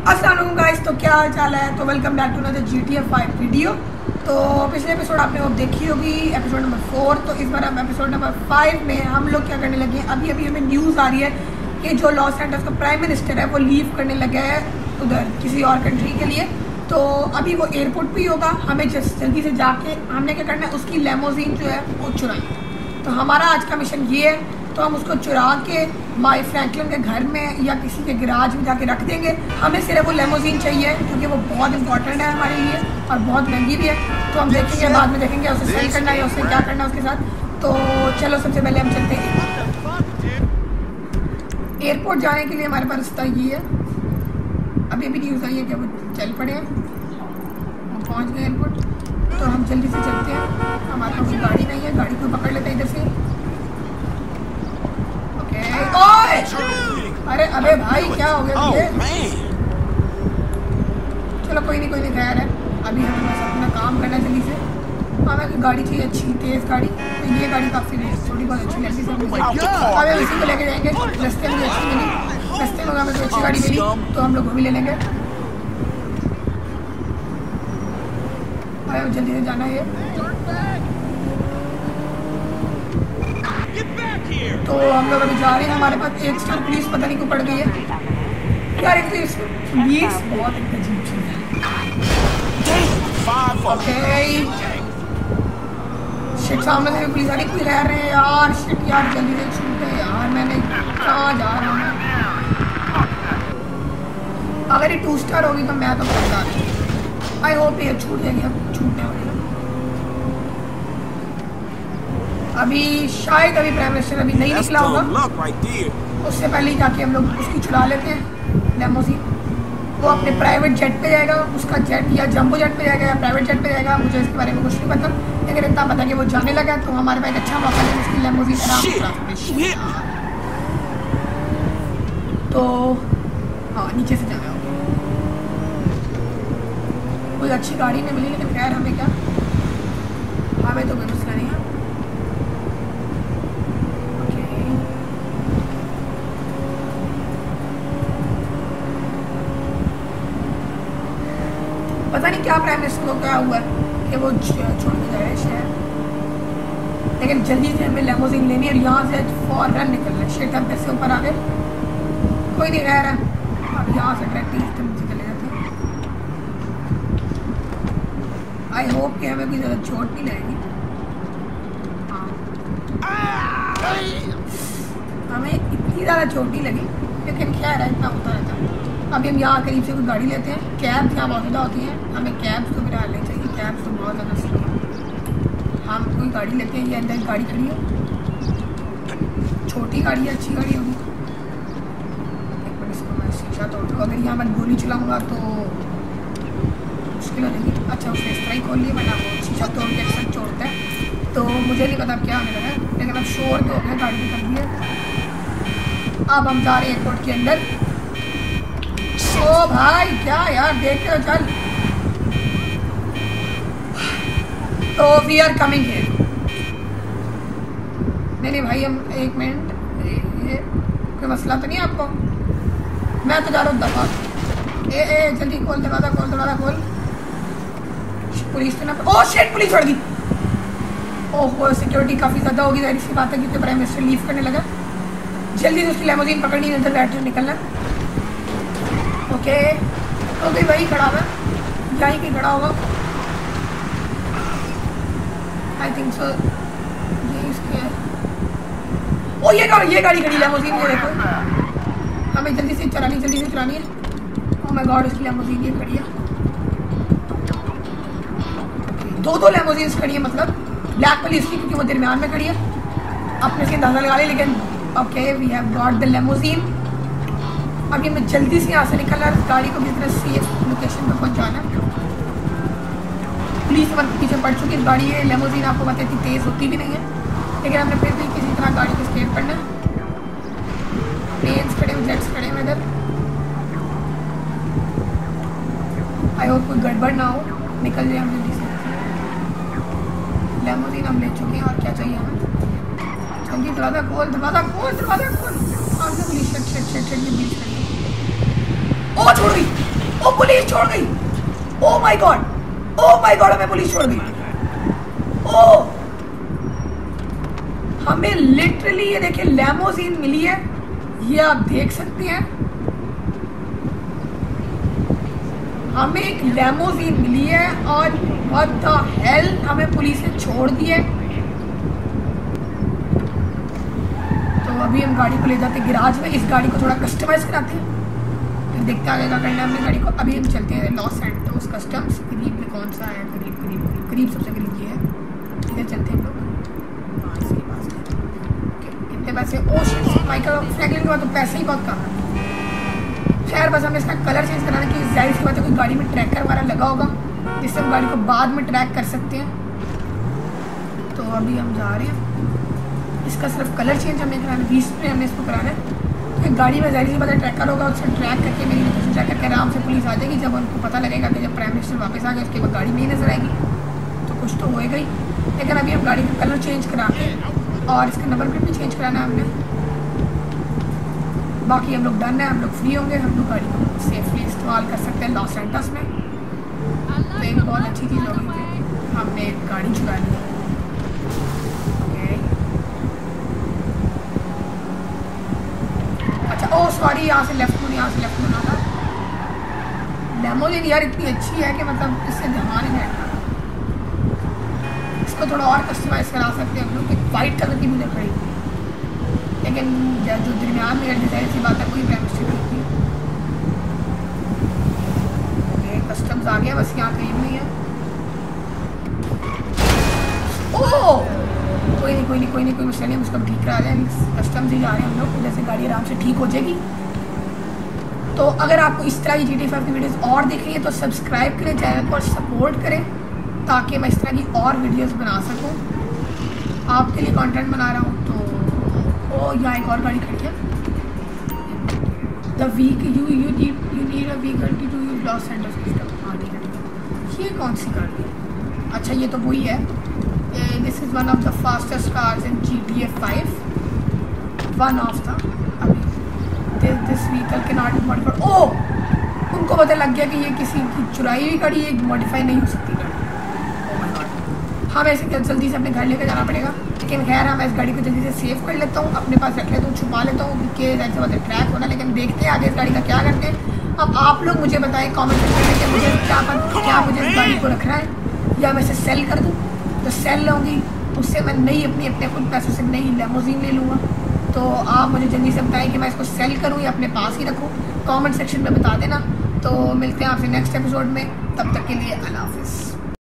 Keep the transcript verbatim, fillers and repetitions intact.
अस्सलाम वालेकुम गाइस, तो क्या हाल चाल है। तो welcome back to another G T A five video. तो पिछले एपिसोड आपने वो देखी होगी, एपिसोड नंबर फोर। तो इस बार हम एपिसोड नंबर फाइव में हम लोग क्या करने लगे हैं। अभी अभी हमें न्यूज़ आ रही है कि जो लॉस एंजल्स का प्राइम मिनिस्टर है वो लीव करने लगा है उधर किसी और कंट्री के लिए। तो अभी वो एयरपोर्ट भी होगा, हमें जल्दी से जाके हमने क्या करना है, उसकी लेमोजीन जो है वो चुराई। तो हमारा आज का मिशन ये है, तो हम उसको चुरा के माई फ्रैंकलिन के घर में या किसी के गैराज में जाके रख देंगे। हमें सिर्फ वो लेमोजीन चाहिए क्योंकि वो बहुत इंपॉर्टेंट है हमारे लिए और बहुत महंगी भी है। तो हम देखेंगे, बाद में देखेंगे उसे सही करना है या उसे क्या करना है उसके साथ। तो चलो सबसे पहले हम चलते हैं एयरपोर्ट जाने के लिए। हमारे पास रास्ता ये है। अभी अभी न्यूज़ आई है कि वो चल पड़े हैं, हम पहुँच गए एयरपोर्ट। तो हम जल्दी से चलते हैं, हमारे पास गाड़ी नहीं है, गाड़ी को पकड़ लेते हैं इधर से। ओए! अरे अबे भाई क्या हो गया तुझे? चलो कोई नहीं कोई नहीं, खैर है। अभी हमें बस अपना काम करना जल्दी से। हमें गाड़ी चाहिए अच्छी तेज़ गाड़ी। तो ये गाड़ी काफ़ी थोड़ी बहुत अच्छी लगी से हमें उसी को लेके जाएंगे। रास्ते में अच्छी मिली, रास्ते में हमें कोई अच्छी गाड़ी मिली तो हम लोग वो भी ले लेंगे। अरे जल्दी से जाना है। तो हम लोग अभी जा रहे हैं। हमारे पास एक स्टार पुलिस पता नहीं क्यों पड़ गई है यार। एक पुलिस बहुत अजीब चीज है। ओके शिट, सामने से पुलिस आ रही, कोई रह रहे हैं यार। शिट यार जल्दी से छूटे यार, मैंने कहाँ जा रहा हूँ। अगर ये टू स्टार होगी तो मैं तो पता नहीं। आई होप ये छूट जाएगी, अब छूटने वाली। अभी शायद अभी प्राइम मिनिस्टर अभी नहीं निकला होगा, उससे पहले ही जाके हम लोग उसकी छुड़ा लेते हैं लेमोजीन। वो अपने प्राइवेट जेट पे जाएगा, उसका जेट या जंबो जेट पे जाएगा या प्राइवेट जेट पे जाएगा, मुझे इसके बारे में कुछ नहीं पता। लेकिन इतना पता कि वो जाने लगा है, तो हमारे पास एक अच्छा मौका है उसकी लेमोजीन आराम से। तो हाँ नीचे से जाना होगा। कोई अच्छी गाड़ी नहीं मिली, लेकिन खैर हमें क्या, हमें तो कोई मसला नहीं है। पता नहीं क्या प्राइम मिनिस्टर को क्या हुआ कि वो छोड़ के जा रहे हैं शहर। लेकिन जल्दी से हमें लेमोजीन लेनी है और यहाँ से फौरन निकलना है। शेट हम पैसे ऊपर आ गए, कोई नहीं रह रहा। अब यहाँ से डायरेक्टली सिस्टम से चले जाते हैं। आई होप कि हमें कोई ज़्यादा चोट नहीं लगेगी। हमें इतनी ज़्यादा चोट नहीं लगी, लेकिन खैर है, इतना होता रहता है। अभी हम यहाँ करीब से कोई गाड़ी लेते हैं। कैब्स यहाँ बहुत ज़्यादा होती हैं, हमें कैब्स तो मेरा लेनी चाहिए। कैब्स तो बहुत ज़्यादा सही है। हम कोई गाड़ी लेते हैं, ये अंदर गाड़ी खड़ी है, छोटी गाड़ी है, अच्छी गाड़ी होगी। एक मिनट, इसको मैं शीशा तोड़ दूँ। अगर यहाँ मैं गोली चलाऊँगा तो मुश्किल हो जाएगी। अच्छा उसने इस तरह ही खोल लिया, मैंने वो शीशा तोड़ के अक्सर छोड़ता है। तो मुझे नहीं पता अब क्या होने लगा है, लेकिन अब शोर तो हो गया, गाड़ी भी कर दी है। अब हम जा रहे हैं एयरपोर्ट के अंदर। ओ भाई क्या यार, देखते हो चल। तो वी आर कमिंग हियर। नहीं नहीं भाई, हम एक मिनट, ये कोई मसला तो नहीं आपको? मैं तो जा रहा हूँ दफा। ए ए जल्दी खोल, दरवाजा खोल, दरवाजा खोल। पुलिस तो ना, ओह शिट पुलिस बढ़ गई। ओह सिक्योरिटी काफ़ी ज़्यादा होगी, जाहिर सी बात है क्योंकि प्राइम मिनिस्टर लीव करने लगा। जल्दी से उसकी लेमोजीन पकड़नी, अंदर बैठ निकलना। ओके तो भाई वही खड़ा हुआ, यहीं कहीं खड़ा होगा आई थिंक सो। ये इसके ओ ये गाड़ी ये गाड़ी खड़ी लेमोजीन, ये देखो। हमें जल्दी से चलानी जल्दी से चलानी है। ओह माय गॉड, इसकी लेमोजीन ये खड़ी है। दो दो लेमोजीन्स खड़ी है, मतलब ब्लैक वाली इसकी क्योंकि वो दरमियान में खड़ी है। अपने से अंदाजा लगा ले, लेकिन okay we have got the limousine. अभी हमें जल्दी से यहाँ से निकलना है, गाड़ी को किसी तरह सेफ लोकेशन पर पहुँचाना। पुलिस हमारे पीछे पड़ चुकी है गाड़ी है। लेमोजीन आपको पता है इतनी तेज़ होती भी नहीं है, लेकिन हमने फिर भी किसी तरह गाड़ी को स्केप करना है। प्लेन्स खड़े हुए, जेट्स खड़े हुए इधर। आई होप कोई गड़बड़ ना हो, निकल जाए हम जल्दी से। लेमोजीन हम ले चुके हैं, और क्या चाहिए हमें? जल्दी दरवाजा खोल, दरवाजा खोल, दरवाजा खोल। और से police shut shut shut shut बीच में ओ छोड़ गई। ओ पुलिस छोड़ गई, oh my god, oh my god, हमें पुलिस छोड़ गई। ओ हमें लिटरली ये देखिए लैमोजीन मिली है, ये आप देख सकते हैं। हमें एक लैमोजीन मिली है और व्हाट द हेल, हमें पुलिस ने छोड़ दी है। तो अभी हम गाड़ी को ले जाते हैं गिराज में, इस गाड़ी को थोड़ा कस्टमाइज कराते हैं, फिर देखते हैं आगे क्या करना है हमने गाड़ी को। अभी हम चलते हैं लॉस सैंटोस कस्टम्स, करीब में कौन सा है, करीब करीब करीब करीब सबसे करीब ये है, इधर चलते हैं हम लोग। हाँ इसके पास कितने पैसे, ओ शिट माइकल फ्रैंकलिन के बाद तो पैसे ही बहुत कम है। खैर बस हमें इसका कलर चेंज कराना कि जाहिर सी बात है कोई गाड़ी में ट्रैकर वगैरह लगा होगा जिससे हम गाड़ी को बाद में ट्रैक कर सकते हैं। तो अभी हम जा रहे हैं, इसका सिर्फ कलर चेंज हमें कराना है, बीस में हमने इसको कराना है क्योंकि गाड़ी में जाहिर सी बात है ट्रैकर होगा, उससे ट्रैक करके मेरी लोकेशन ट्रैक करके आराम से पुलिस आ जाएगी। जब उनको पता लगेगा कि जब प्राइम मिनिस्टर वापस आ गए उसके बाद गाड़ी नहीं नजर आएगी तो कुछ तो होएगा ही। लेकिन अभी हम गाड़ी का कलर चेंज करा के और इसका नंबर प्लेट भी चेंज कराना है हमने। बाकी हम लोग डन है, हम लोग फ्री होंगे, हम लोग गाड़ी को सेफली इस्तेमाल कर सकते हैं लॉस एंटस में। तो एक बहुत अच्छी चीज़ होगी कि हमने एक गाड़ी चुरा ली है। अच्छा ओ सॉरी, यहाँ से लेफ्ट मुड़, यहाँ से लेफ्ट मुड़ना था। लैमोजीन यार इतनी अच्छी है कि मतलब इससे ध्यान ही नहीं रहता। इसको थोड़ा और कस्टमाइज करा सकते हैं हम लोग, एक वाइट कलर की मुझे खड़ी, लेकिन जो दरमियान में डिजाइन सी बात है कोई प्राइम मिनिस्टर की। ओके कस्टम्स आ गया, बस यहाँ कहीं नहीं है। ओह कोई नहीं कोई नहीं कोई नहीं कोई मसला नहीं, उसको ठीक करा दें, कस्टम्स ही जा रहे हैं हम लोग, जैसे गाड़ी आराम से ठीक हो जाएगी। तो अगर आपको इस तरह की जी टी फाइव की वीडियोज़ और देखनी है तो सब्सक्राइब करें चैनल को और सपोर्ट करें ताकि मैं इस तरह की और वीडियोज़ बना सकूँ, आपके लिए कंटेंट बना रहा हूँ। तो ओ यहाँ एक और गाड़ी खड़ी है, the week you you need you need a vehicle to do use Los Santos system. हाँ ठीक है ठीक है, ये कौन सी गाड़ी है? अच्छा ये तो वही है, this is one of the fastest cars in G T A five, one of the. अभी दिस व्हीकल के नॉट मॉडिफाइड। ओ उनको पता लग गया कि ये किसी की चुराई हुई गाड़ी, एक मॉडिफाई नहीं हो सकती गाड़ी। ओ माय गॉड, हमें इसे जल्दी से अपने घर लेकर जाना पड़ेगा। लेकिन खैर मैं इस गाड़ी को जल्दी से सेव कर लेता हूँ, अपने पास रख लेता हूँ, छुपा लेता हूँ क्योंकि ऐसे बात ट्रैक होना। लेकिन देखते हैं आगे इस गाड़ी का क्या करते हैं। अब आप लोग मुझे बताएं कमेंट सेक्शन में कि मुझे क्या पता, क्या मुझे इस गाड़ी को रखना है या मैं इसे सेल कर दूँ। तो सेल लूँगी, उससे मैं नई अपनी अपने खुद पैसों से नई लैमोजीन ले लूँगा। तो आप मुझे जल्दी से बताएं कि मैं इसको सेल करूँ या अपने पास ही रखूँ, कमेंट सेक्शन में बता देना। तो मिलते हैं आपसे नेक्स्ट एपिसोड में, तब तक के लिए अल्लाह हाफिज़।